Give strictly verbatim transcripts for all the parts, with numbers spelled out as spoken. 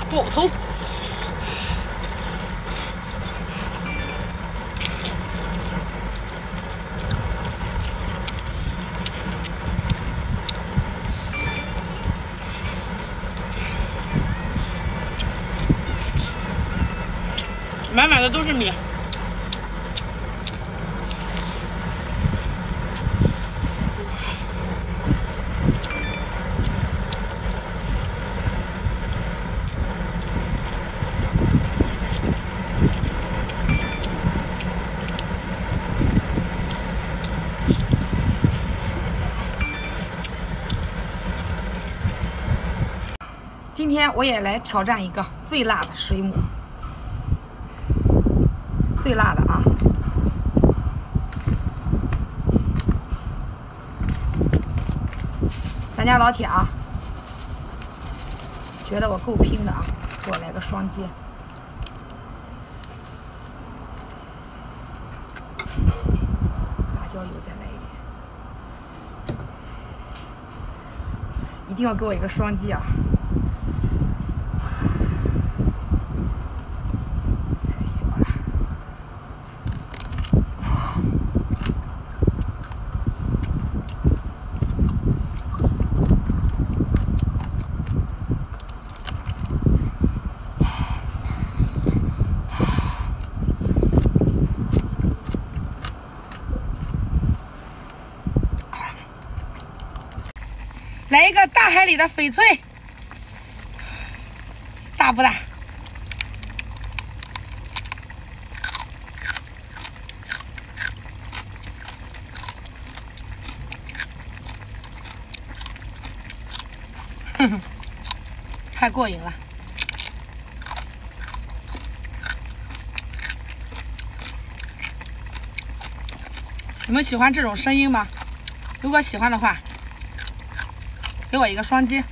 爆头。满满的都是米。今天我也来挑战一个最辣的水母，最辣的啊！咱家老铁啊，觉得我够拼的啊，给我来个双击。辣椒油再来一点，一定要给我一个双击啊！太小了。来一个大海里的翡翠，大不大？哼哼，太过瘾了！你们喜欢这种声音吗？如果喜欢的话，给我一个双击。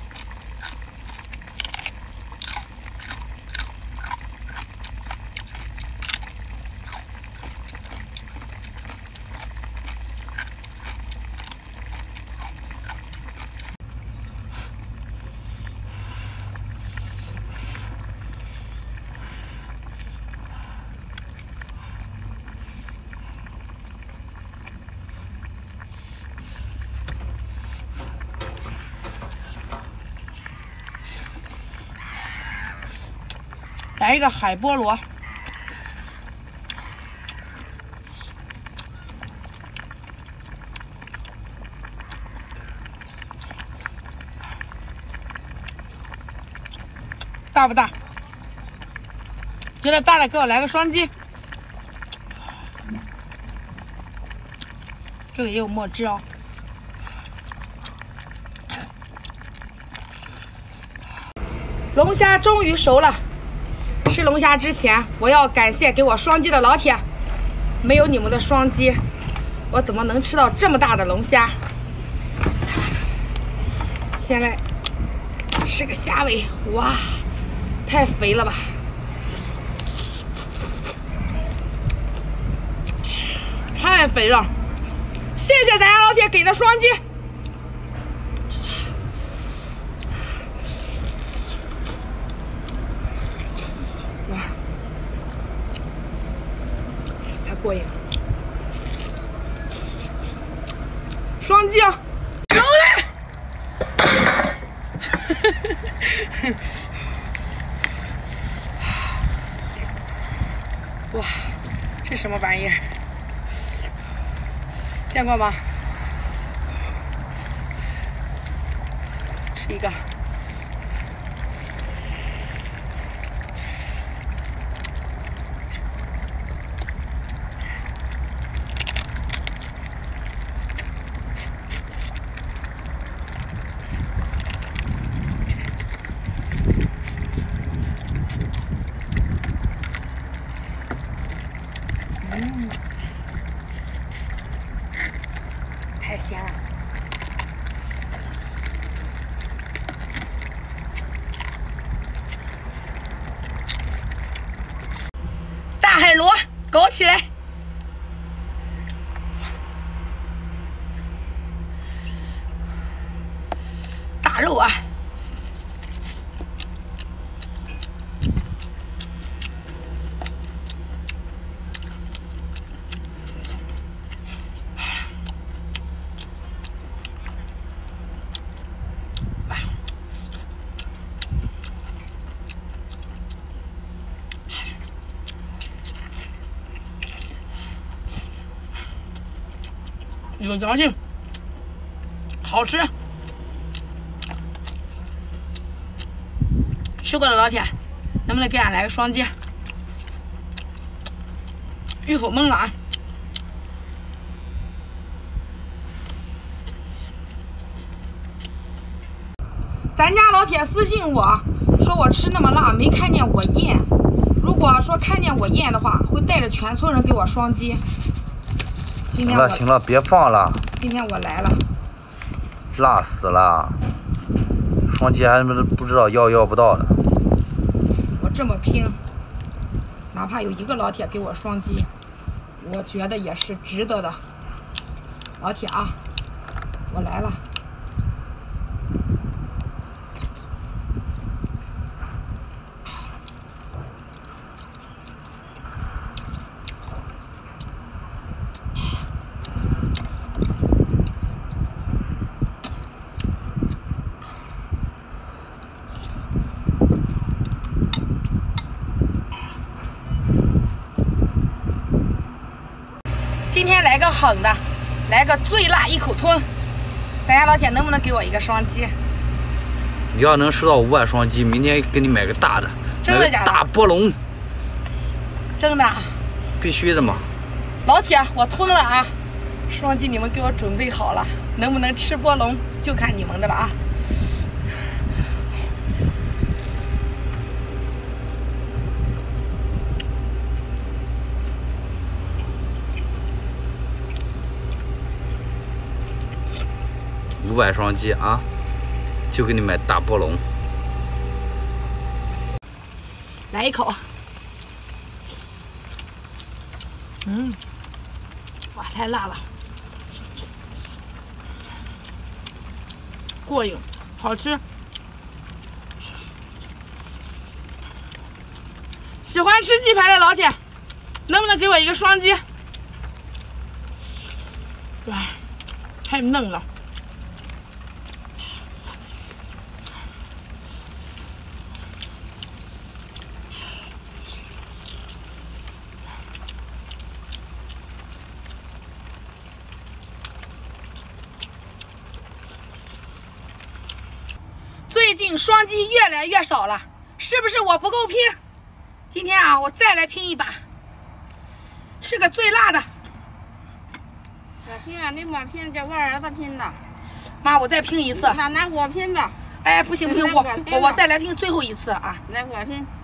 来一个海菠萝，大不大？觉得大的给我来个双击。这个也有墨汁哦。龙虾终于熟了。吃龙虾之前，我要感谢给我双击的老铁，没有你们的双击，我怎么能吃到这么大的龙虾？现在是个虾尾，哇，太肥了吧！太肥了，谢谢咱家老铁给的双击。过瘾，双击啊，有嘞！哇，这什么玩意儿？见过吗？吃一个。嗯，太咸了。大海螺，搞起来！大肉啊！ 有嚼劲，好吃。吃过的老铁，能不能给俺来个双击？一口闷了啊！咱家老铁私信我说我吃那么辣，没看见我咽。如果说看见我咽的话，会带着全村人给我双击。 行了行了，别放了。 今天我来了， 辣死了，双击还不知道要要不到的。 我这么拼，哪怕有一个老铁给我双击，我觉得也是值得的。老铁啊，我来了。今天来个狠的，来个最辣一口吞。咱家老铁能不能给我一个双击？ 你要能吃到五百双击，明天给你买个大的， 真的假的？ 大波龙。 真的？ 必须的嘛。 老铁，我吞了啊！双击你们给我准备好了，能不能吃波龙就看你们的了啊！ 五百双击啊，就给你买大波龙。 来一口。嗯，哇，太辣了，过瘾，好吃。喜欢吃鸡排的老铁，能不能给我一个双击？哇，太嫩了。最近双击越来越少了，是不是我不够拼？今天啊，我再来拼一把，吃个最辣的。 小青啊，你莫拼，叫我儿子拼的。 妈，我再拼一次。 那那我拼吧。 哎，不行不行，我我我再来拼最后一次啊！ 来我拼。